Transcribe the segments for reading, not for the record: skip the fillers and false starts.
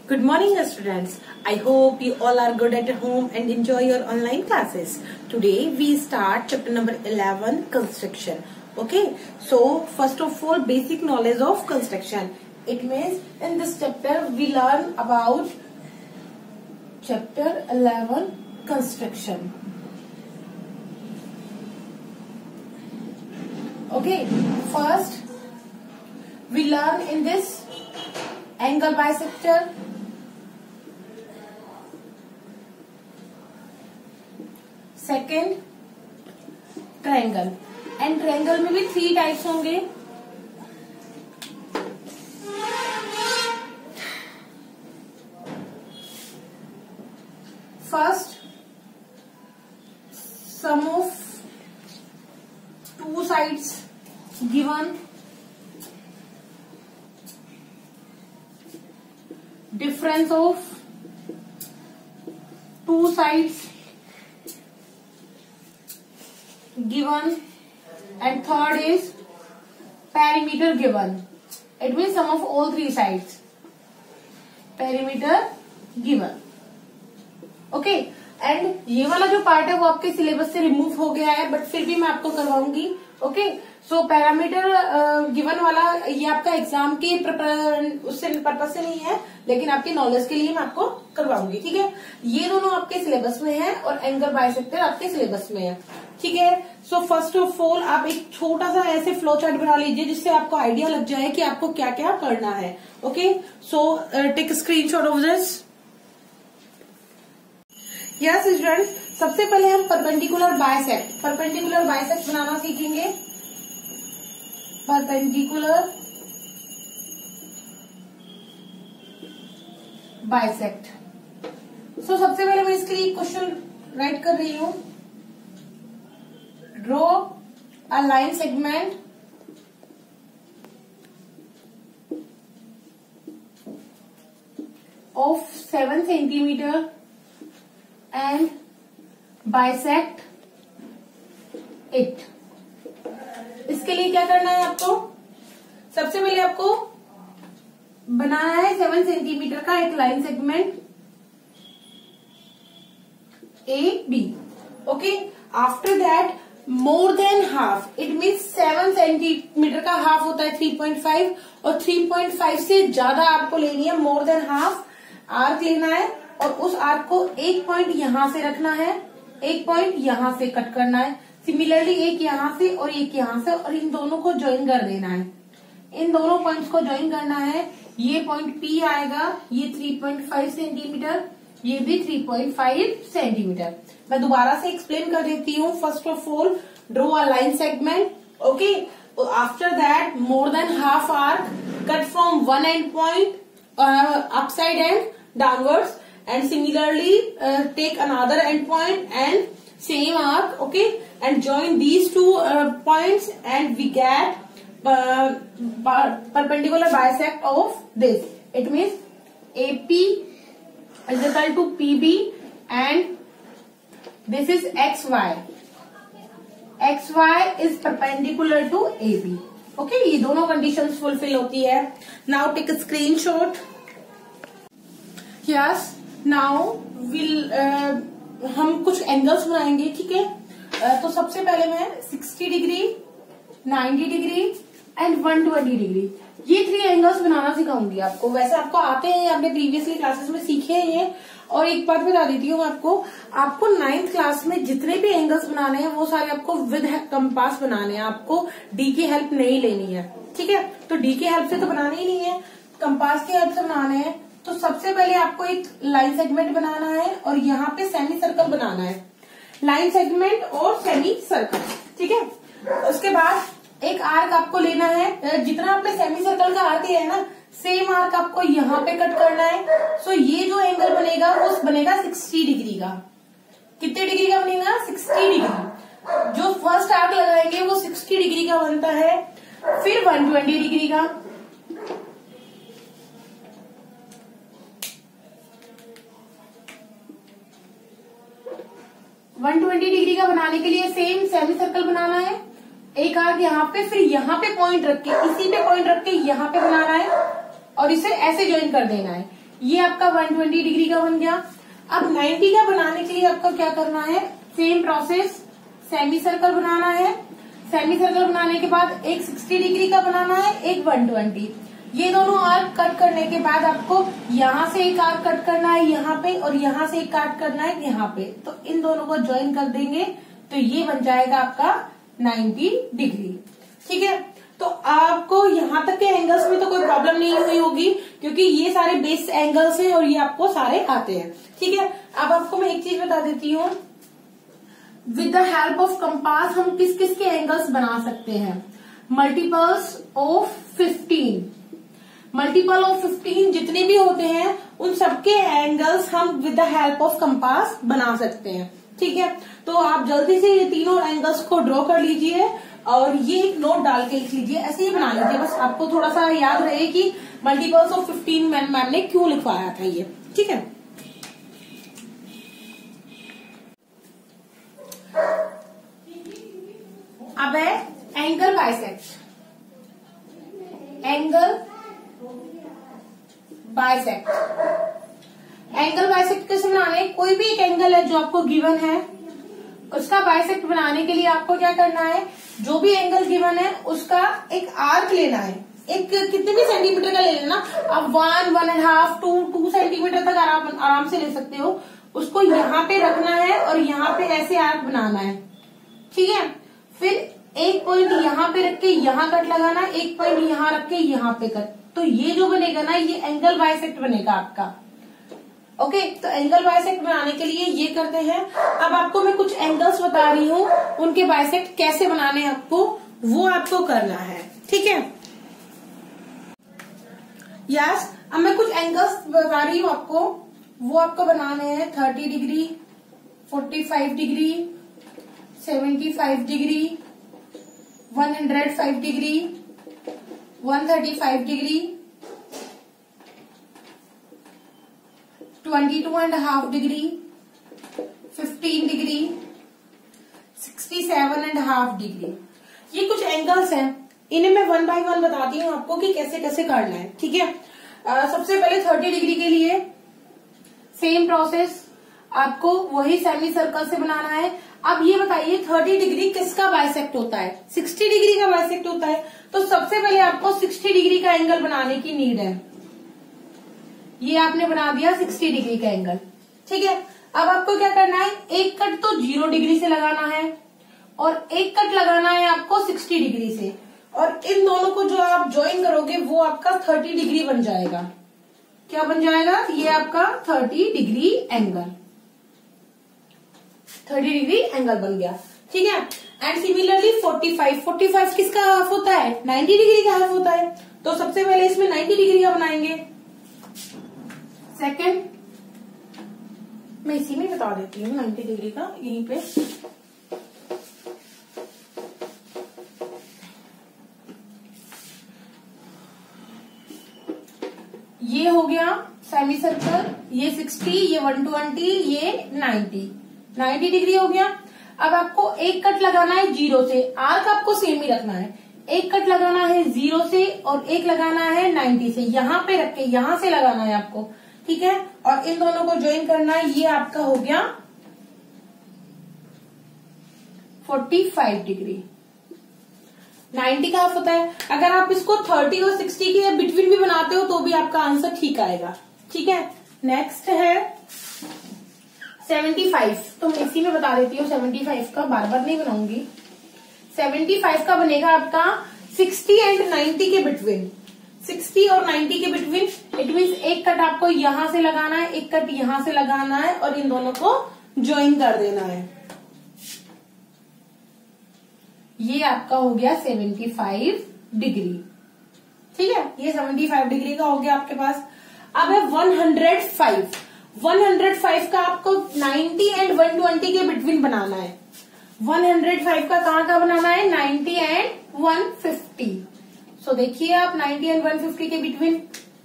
Good morning, students. I hope you all are good at home and enjoy your online classes. Today we start chapter number 11, construction. Okay, so first of all, basic knowledge of construction. It means in this chapter we learn about chapter 11, construction. Okay, first we learn in this angle bisector. Second triangle and triangle में भी 3 types होंगे. First, sum of 2 sides given, difference of 2 sides given, and third is perimeter given. It means sum of all 3 sides. Perimeter given. Okay, and ये वाला जो part है वो आपके syllabus से रिमूव हो गया है, बट फिर भी मैं आपको करवाऊंगी. ओके, सो पैरामीटर गिवन वाला ये आपका एग्जाम के उससे पर्पज से नहीं है, लेकिन आपके नॉलेज के लिए मैं आपको करवाऊंगी. ठीक है, ये दोनों आपके सिलेबस में है और एंगल बाइसेक्टर आपके सिलेबस में है. ठीक है, सो फर्स्ट ऑफ ऑल आप एक छोटा सा ऐसे फ्लो चार्ट बना लीजिए जिससे आपको आइडिया लग जाए कि आपको क्या क्या करना है. Okay, so take screenshot of this. Yes students, सबसे पहले हम परपेंडिकुलर बाइसेक्ट बनाना सीखेंगे. Perpendicular bisect. सो सबसे पहले मैं इसके लिए क्वेश्चन राइट कर रही हूं. Draw a line segment of 7 centimeter and bisect it. इसके लिए क्या करना है आपको? सबसे पहले आपको बनाना है 7 सेंटीमीटर का एक line segment A B. Okay, after that more than half, it means 7 centimetre का हाफ होता है 3.5, और 3.5 से ज्यादा आपको लेनी है, मोर देन हाफ आर्क लेना है, और उस आर्क को एक पॉइंट यहां से रखना है, एक पॉइंट यहां से कट करना है, सिमिलरली एक यहां से और एक यहां से, और इन दोनों को ज्वाइन कर देना है. इन दोनों पॉइंट्स को ज्वाइन करना है. ये पॉइंट P आएगा, ये 3.5 सेंटीमीटर, ये भी 3.5 सेंटीमीटर. मैं दोबारा से एक्सप्लेन कर देती हूँ. First of all, draw a line segment. Okay, after that more than half arc, cut from one end point upside and downwards, and similarly take another end point and same arc. Okay, and join these 2 points and we get perpendicular bisect of this. It means AP is equal to PB and this is XY. XY is perpendicular to AB. Okay, ये दोनों conditions fulfil होती है. Now take a screenshot. Yes, now will हम कुछ angles बनाएंगे. ठीक है, तो सबसे पहले मैं 60 डिग्री, 90 डिग्री एंड 120 डिग्री, ये 3 एंगल्स बनाना सिखाऊंगी आपको. वैसे आपको आते हैं, आपने प्रीवियसली क्लासेस में सीखे हैं ये. और एक बात बता देती हूँ आपको 9th क्लास में जितने भी एंगल्स बनाने हैं वो सारे आपको विद कंपास बनाने हैं. आपको डी की हेल्प नहीं लेनी है. ठीक है, तो डी की हेल्प से तो बनाने ही नहीं है, कंपास की हेल्प से बनाने हैं. तो सबसे पहले आपको एक लाइन सेगमेंट बनाना है और यहाँ पे सेमी सर्कल बनाना है. लाइन सेगमेंट और सेमी सर्कल. ठीक है, उसके बाद एक आर्क आपको लेना है. जितना आपने सेमी सर्कल का आर्क लिया है ना, सेम आर्क आपको यहाँ पे कट करना है. सो ये जो एंगल बनेगा वो बनेगा 60 डिग्री का. कितने डिग्री का बनेगा? 60 डिग्री. जो फर्स्ट आर्क लगाएंगे वो 60 डिग्री का बनता है. फिर 120 डिग्री का, डिग्री का बनाने के लिए सेम सेमी सर्कल बनाना है. एक आर्क यहाँ पे, फिर यहाँ पे पॉइंट रख के, इसी पे पॉइंट रख के यहाँ पे बनाना है और इसे ऐसे ज्वाइन कर देना है. ये आपका 120 डिग्री का बन गया। अब 90 का बनाने के लिए आपको क्या करना है, सेम प्रोसेस, सेमी सर्कल बनाना है। सेमी सर्कल बनाने के बाद एक 60 डिग्री का बनाना है, एक 120। ये दोनों आर्क कट करने के बाद आपको यहाँ से एक आर्क कट करना है यहाँ पे, और यहाँ से एक काट करना है यहाँ पे। तो इन दोनों को ज्वाइन कर देंगे तो ये बन जाएगा आपका 90 डिग्री। ठीक है, तो आपको यहाँ तक के एंगल्स में तो कोई प्रॉब्लम नहीं हुई होगी, क्योंकि ये सारे बेस एंगल्स हैं और ये आपको सारे आते हैं। ठीक है, अब आपको मैं एक चीज बता देती हूँ, with the help of compass हम किस किस के एंगल्स बना सकते हैं। मल्टीपल्स ऑफ 15, मल्टीपल ऑफ 15 जितने भी होते हैं उन सबके एंगल्स हम with the help of compass बना सकते हैं। ठीक है, तो आप जल्दी से ये तीनों एंगल्स को ड्रॉ कर लीजिए और ये एक नोट डाल के लिख लीजिए, ऐसे ही बना लीजिए। बस आपको थोड़ा सा याद रहे कि मल्टीपल्स ऑफ 15 मैम ने क्यों लिखवाया था ये। ठीक है, अब है angle bisect. Angle bisect, angle bisect कैसे बनाने, कोई भी एक एंगल है जो आपको गिवन है, उसका बाइसेक्ट बनाने के लिए आपको क्या करना है, जो भी एंगल गिवन है उसका एक आर्क लेना है। एक कितने भी सेंटीमीटर का ले लेना, आप 1, 1.5, 2 सेंटीमीटर तक आराम से ले सकते हो। उसको यहाँ पे रखना है और यहाँ पे ऐसे आर्क बनाना है। ठीक है, फिर एक पॉइंट यहाँ पे रख के यहाँ कट लगाना, एक पॉइंट यहाँ रख के यहाँ पे कट। तो ये जो बनेगा ना, ये एंगल बाइसेक्ट बनेगा आपका। ओके, तो एंगल बाइसेक्ट बनाने के लिए ये करते हैं। अब आपको मैं कुछ एंगल्स बता रही हूँ, उनके बाइसेक्ट कैसे बनाने हैं आपको, वो आपको करना है। ठीक है, यस, अब मैं कुछ एंगल्स बता रही हूँ आपको, वो आपको बनाने हैं 30 degree, 45 degree, 75 degree, 105 degree, 135 degree, 22.5 degree, 15 degree, 67.5 degree. ये कुछ एंगल्स हैं, इन्हें मैं 1 बाय 1 बताती हूँ आपको कि कैसे कैसे करना है। ठीक है, सबसे पहले 30 डिग्री के लिए सेम प्रोसेस, आपको वही सेमी सर्कल से बनाना है। अब ये बताइए 30 डिग्री किसका बाइसेक्ट होता है, 60 डिग्री का बाइसेक्ट होता है। तो सबसे पहले आपको 60 डिग्री का एंगल बनाने की नीड है। ये आपने बना दिया 60 डिग्री का एंगल। ठीक है, अब आपको क्या करना है, एक कट तो 0 डिग्री से लगाना है और एक कट लगाना है आपको 60 डिग्री से, और इन दोनों को जो आप ज्वाइन करोगे वो आपका 30 डिग्री बन जाएगा। क्या बन जाएगा, ये आपका 30 डिग्री एंगल, 30 डिग्री एंगल बन गया। ठीक है, एंड सिमिलरली 45 किसका हाफ होता है, 90 डिग्री का हाफ होता है। तो सबसे पहले इसमें 90 डिग्री का बनाएंगे। सेकंड मैं इसी में बता देती हूँ 90 डिग्री का, यहीं पे ये हो गया सेमी सर्कल, ये 60, ये 120, ये 90 डिग्री हो गया। अब आपको एक कट लगाना है 0 से, आर्क आपको सेम ही रखना है। एक कट लगाना है 0 से और एक लगाना है 90 से, यहाँ पे रख के यहाँ से लगाना है आपको। ठीक है, और इन दोनों को ज्वाइन करना है। ये आपका हो गया 45 डिग्री। 90 का हाफ होता है। अगर आप इसको 30 और 60 के बिटवीन भी बनाते हो तो भी आपका आंसर ठीक आएगा। ठीक है, नेक्स्ट है 75। तो मैं इसी में बता देती हूँ 75 का, बार बार नहीं बनाऊंगी। 75 का बनेगा आपका 60 एंड 90 के बिटवीन, 60 और 90 के बिटवीन। इट मीन्स एक कट आपको यहां से लगाना है, एक कट यहां से लगाना है और इन दोनों को ज्वाइन कर देना है। ये आपका हो गया 75 डिग्री। ठीक है, ये 75 डिग्री का हो गया आपके पास। अब है 105। 105 का आपको 90 एंड 120 के बिटवीन बनाना है। 105 का कहाँ का बनाना है, 90 एंड 150। सो देखिए आप 90 एंड 150 के बिटवीन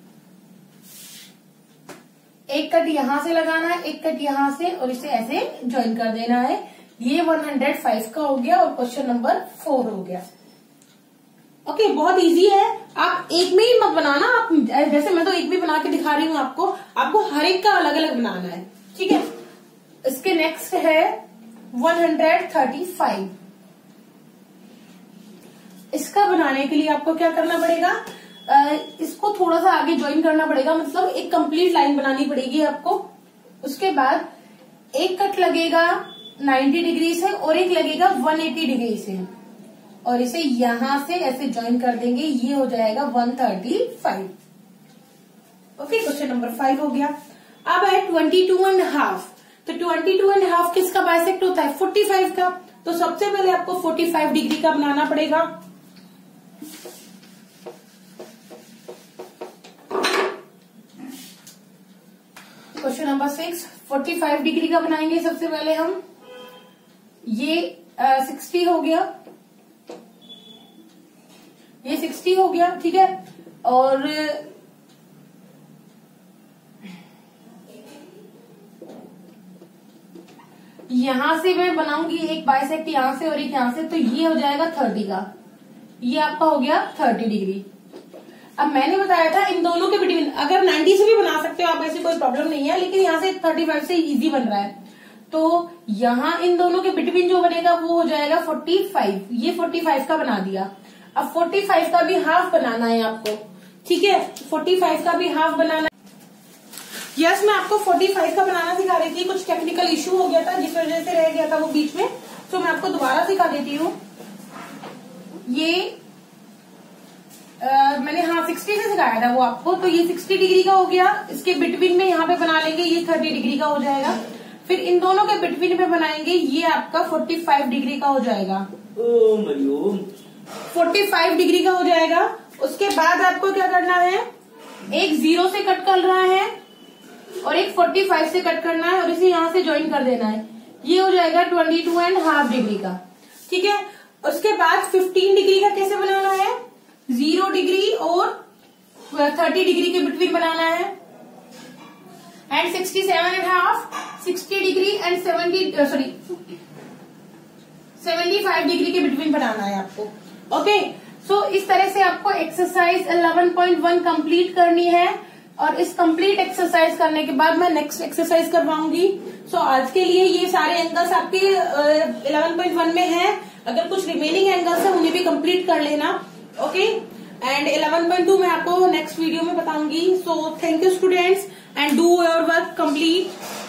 एक कट यहां से लगाना है, एक कट यहां से, और इसे ऐसे ज्वाइन कर देना है। ये 105 का हो गया और क्वेश्चन नंबर 4 हो गया। ओके, बहुत इजी है, आप एक में ही मत बनाना, आप जैसे मैं तो एक भी बना के दिखा रही हूँ आपको हर एक का अलग अलग बनाना है, ठीक है। इसके नेक्स्ट है 135। इसका बनाने के लिए आपको क्या करना पड़ेगा, इसको थोड़ा सा आगे ज्वाइन करना पड़ेगा, मतलब एक कंप्लीट लाइन बनानी पड़ेगी आपको। उसके बाद एक कट लगेगा 90 डिग्री से और एक लगेगा 180 डिग्री से, और इसे यहां से ऐसे ज्वाइन कर देंगे, ये हो जाएगा 135। ओके, क्वेश्चन नंबर 5 हो गया। अब है 22.5। तो 22.5 किसका बाइसेक्ट होता है, 45 का। तो सबसे पहले आपको 45 डिग्री का बनाना पड़ेगा। क्वेश्चन नंबर 6, 45 डिग्री का बनाएंगे सबसे पहले हम। ये 60 हो गया, ये 60 हो गया, ठीक है। और यहां से मैं बनाऊंगी एक बाइसेक्ट यहां से और एक यहां से, तो ये हो जाएगा 30 का, ये आपका हो गया 30 डिग्री। अब मैंने बताया था इन दोनों के बिटवीन, अगर 90 से भी बना सकते हो आप, ऐसी कोई प्रॉब्लम नहीं है, लेकिन यहाँ से 35 से इजी बन रहा है। तो यहाँ इन दोनों के बिटवीन जो बनेगा वो हो जाएगा 45। ये 45 का बना दिया। अब 45 का भी हाफ बनाना है आपको, ठीक है। 45 का भी हाफ बनाना। यस, मैं आपको 45 का बनाना सिखा रही थी, कुछ टेक्निकल इश्यू हो गया था जिस वजह से रह गया था वो बीच में, तो मैं आपको दोबारा सिखा देती हूँ। ये मैंने 60 से सिखाया था वो आपको, तो ये 60 डिग्री का हो गया। इसके बिटवीन में यहाँ पे बना लेंगे, ये 30 डिग्री का हो जाएगा। फिर इन दोनों के बिटवीन में बनाएंगे, ये आपका 45 डिग्री का हो जाएगा। 45 डिग्री का हो जाएगा। उसके बाद आपको क्या करना है, एक 0 से कट कर रहा है और एक 45 से कट करना है और इसे यहाँ से ज्वाइन कर देना है। ये हो जाएगा 22.5 डिग्री का, ठीक है। उसके बाद 15 डिग्री का कैसे बनाना है, 0 डिग्री और 30 डिग्री के बिटवीन बनाना है। एंड 67.5, 60 डिग्री एंड 75 डिग्री के बिटवीन बनाना है आपको। ओके, सो इस तरह से आपको एक्सरसाइज 11.1 कंप्लीट करनी है, और इस कंप्लीट एक्सरसाइज करने के बाद मैं नेक्स्ट एक्सरसाइज करवाऊंगी। सो आज के लिए ये सारे एंगल्स आपके 11.1 में हैं। अगर कुछ रिमेनिंग एंगल्स है उन्हें भी कंप्लीट कर लेना, ओके। एंड 11.2 मैं आपको नेक्स्ट वीडियो में बताऊंगी। So thank you students, and do your work complete.